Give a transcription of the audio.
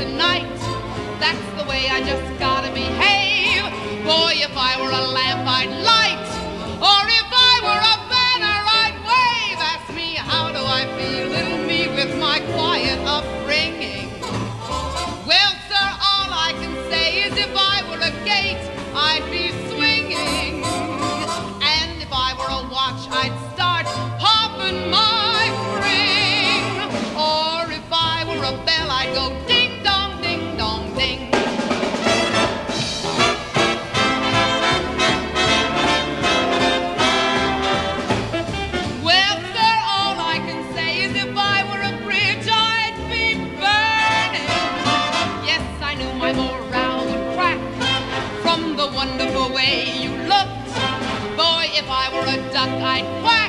night. That's the way I just gotta behave. Boy, if I were a lamp, I'd light. Or if I were a banner, I'd wave. Ask me, how do I feel, little me, with my quiet upbringing? Well, sir, all I can say is if I were a gate, I'd be swinging. And if I were a watch, I'd start popping my ring. Or if I were a bell, I'd go ding dong, ding dong, ding. Well, sir, all I can say is if I were a bridge, I'd be burning. Yes, I knew my morale would crack from the wonderful way you looked. Boy, if I were a duck, I'd quack.